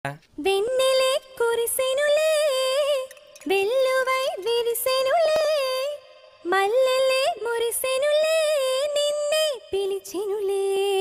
వెన్నెలే కురిసెనులే వెల్లువై విరిసెనులే మల్లెలే మురిసెనులే నిన్నే పిలిచెనులే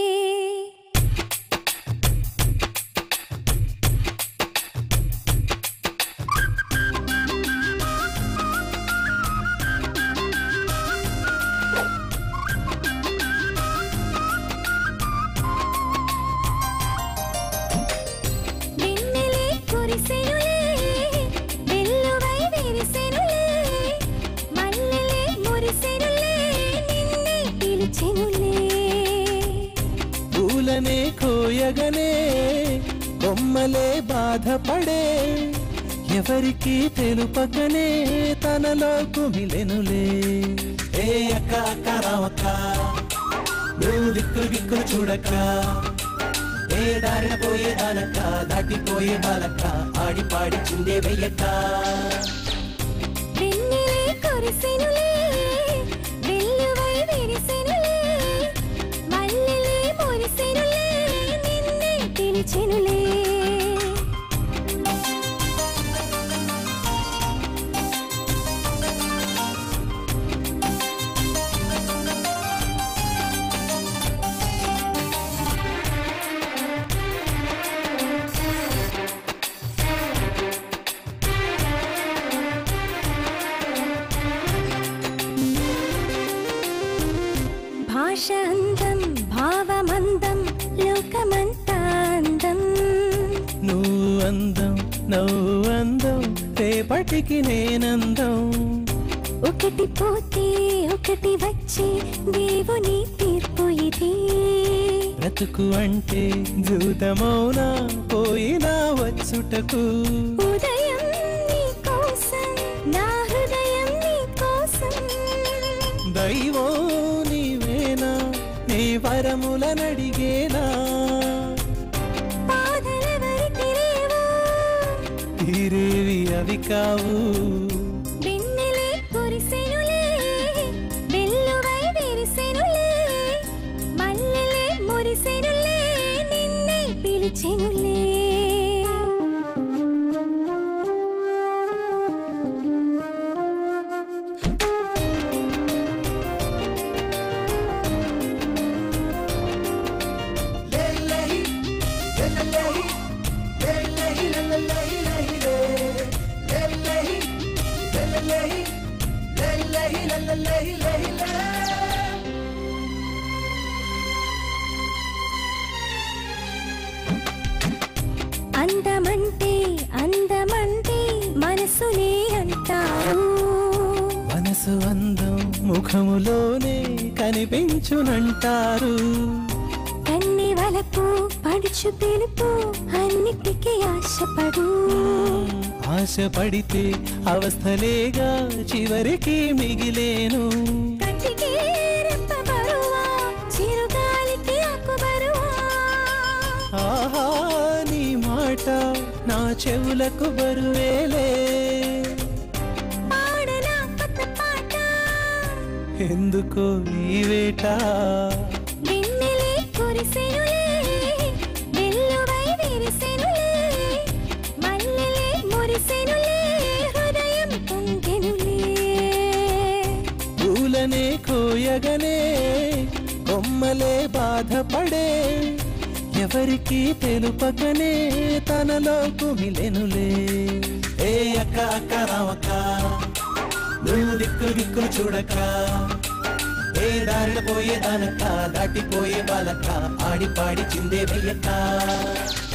పూలనే కోయగనే కొమ్మలే బాధపడే ఎవరికి తెలుపకనే తనలో కుమిలెనులే ఏ అక్క అక్క రావక్క నువ్వు దిక్కులు దిక్కులు చూడక్క ఏ దారిన పోయేదానక్క దాటిపోయే బాలక్క ఆడి పాడి చిందే వెయ్యక్క పిలిచెనులే భాష అందం భావమందం లోకమంతా అందం నువ్వు అందం నువ్వు అందం రేపటికి నేనందం ఒకటి పోతే ఒకటి వచ్చే దేవుని తీర్పు ఇది బ్రతుకు అంటే జూతమౌనా పోయినా వచ్చుటకు ఉదయం నీ కోసం నా హృదయం నీ కోసం దైవం నీవేనా నీ వరములనడిగేనా పాదలెవరికి రేవో తీరేవి అవి కావు వెన్నెలే కురిసెనులే వెల్లువై విరిసెనులే మల్లెలే మురిసెనులే నిన్నే పిలిచెనులే అందమంటే అందమంటే మనసులే అంటారు మనసు అందం ముఖములోనే కనిపించునంటారు కన్ని వలపు పడుచు పిలుపు అన్నిటికీ ఆశపడు ఆశపడితే అవస్థలేగా చివరికి మిగిలేను కంటికి రెప్ప బరువా చిరుగాలికి ఆకు బరువా ఆహా నీ మాట నా చెవులకు బరువేలే పాడనా కొత్త పాట ఎందుకో ఈ వేట వెన్నెలే కురిసెనులే వెల్లువై విరిసెనులే మల్లెలే మురిసెనులే హృదయం పొంగెనులే పూలనే కోయగనే కొమ్మలే బాధపడే ఎవరికి తెలుపకనే తనలో కుమిలెనులే ఏ అక్క అక్క రావక్క నువ్వు దిక్కులు దిక్కులు చూడక్క ఏ దారిన పోయేదానక్క దాటిపోయే బాలక్క ఆడి పాడి చిందే వెయ్యక్క